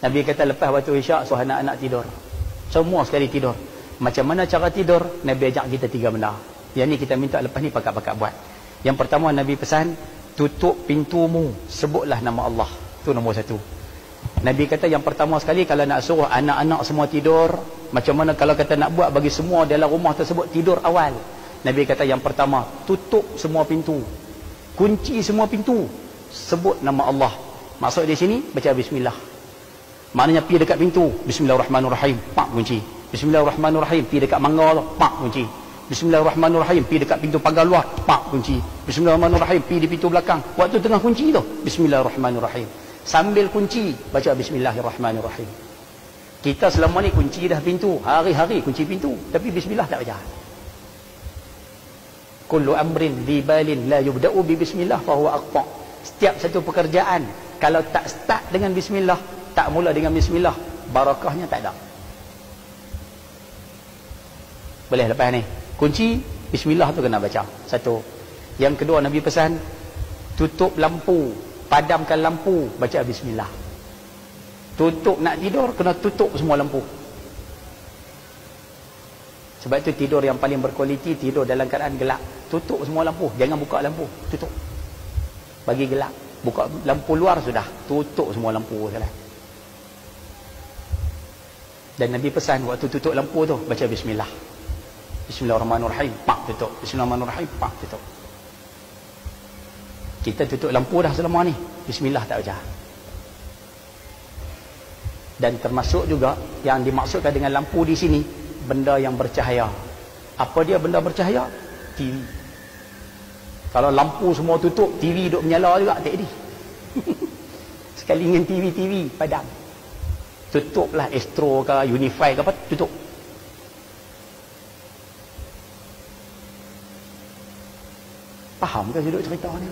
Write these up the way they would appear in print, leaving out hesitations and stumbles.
Nabi kata lepas waktu isyak suruh anak-anak tidur. Semua sekali tidur. Macam mana cara tidur? Nabi ajak kita 3 benda. Yang ni kita minta lepas ni pakat-pakat buat. Yang pertama Nabi pesan, tutup pintumu, sebutlah nama Allah. Itu nombor 1. Nabi kata yang pertama sekali kalau nak suruh anak-anak semua tidur, macam mana kalau kata nak buat bagi semua dalam rumah tersebut tidur awal. Nabi kata yang pertama, tutup semua pintu. Kunci semua pintu. Sebut nama Allah. Maksud di sini baca bismillah. Maknanya pi dekat pintu, bismillahirrahmanirrahim, pak kunci. Bismillahirrahmanirrahim, pi dekat mangga tu, pak kunci. Bismillahirrahmanirrahim, pi dekat pintu pagar luar, pak kunci. Bismillahirrahmanirrahim, pi di pintu belakang. Waktu tengah kunci tu, bismillahirrahmanirrahim. Sambil kunci, baca bismillahirrahmanirrahim. Kita selama ni kunci dah pintu, hari-hari kunci pintu, tapi bismillah tak baca. Kullu amrin dibalin la yubda'u bi bismillah fahuwa aqta. Setiap satu pekerjaan kalau tak start dengan bismillah, tak mula dengan bismillah, barakahnya tak ada. Boleh lepas ni kunci bismillah tu kena baca. 1. Yang kedua Nabi pesan, tutup lampu, padamkan lampu, baca bismillah. Tutup nak tidur kena tutup semua lampu. Sebab itu tidur yang paling berkualiti tidur dalam keadaan gelap. Tutup semua lampu, jangan buka lampu, tutup. Bagi gelap, buka lampu luar sudah, tutup semua lampu salah. Dan Nabi pesan waktu tutup lampu tu baca bismillah. Bismillahirrahmanirrahim, pak tutup. Bismillahirrahmanirrahim, pak tutup. Kita tutup lampu dah selama ni, bismillah tak baca. Dan termasuk juga yang dimaksudkan dengan lampu di sini, benda yang bercahaya. Apa dia benda bercahaya? TV. Kalau lampu semua tutup, TV duk menyala juga, tak jadi. Sekali dengan TV padam. Tutuplah Astro ke Unify ke apa, tutup. Faham ke duduk cerita ni?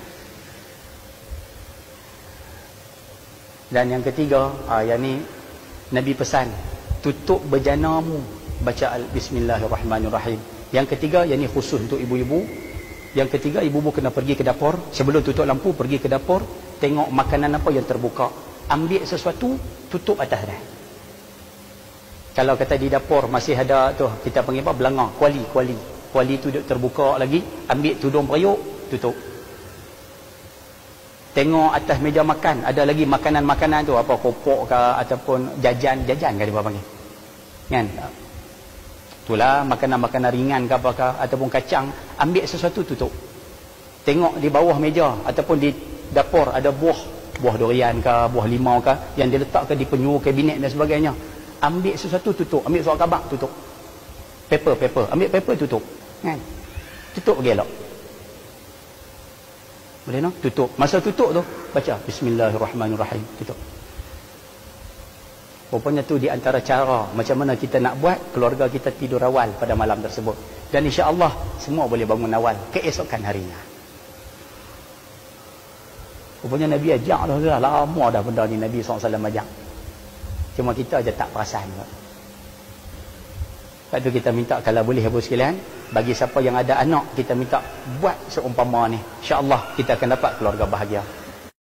Dan yang ketiga, yang ni Nabi pesan, tutup bejanamu, baca bismillahirrahmanirrahim. Yang ketiga, yang ni khusus untuk ibu-ibu. Yang ketiga, ibu-ibu kena pergi ke dapur. Sebelum tutup lampu, pergi ke dapur, tengok makanan apa yang terbuka, ambil sesuatu, tutup atas dah. Kalau kata di dapur masih ada tu, kita panggil apa, belanga, kuali tu terbuka lagi, ambil tudung periuk, tutup. Tengok atas meja makan, ada lagi makanan-makanan tu, apa, kopok ke ataupun jajan kan dia panggil, kan? Itulah makanan-makanan ringan ke apakah, ataupun kacang, ambil sesuatu, tutup. Tengok di bawah meja ataupun di dapur ada buah durian ke, buah limau ke, yang diletakkan di penjuru kabinet dan sebagainya, ambil sesuatu, tutup. Ambil surat khabar, tutup. Paper, ambil paper, tutup, kan? Tutup bagi elok. Boleh no? Tutup. Masa tutup tu baca bismillahirrahmanirrahim, tutup. Rupanya tu di antara cara macam mana kita nak buat keluarga kita tidur awal pada malam tersebut. Dan insya-Allah semua boleh bangun awal keesokan harinya. Rupanya Nabi ajak dah lama dah benda ni, Nabi SAW ajak. Cuma kita aja tak perasan. Lepas tu kita minta kalau boleh ibu sekalian, bagi siapa yang ada anak, kita minta buat seumpama ni. Insya-Allah kita akan dapat keluarga bahagia.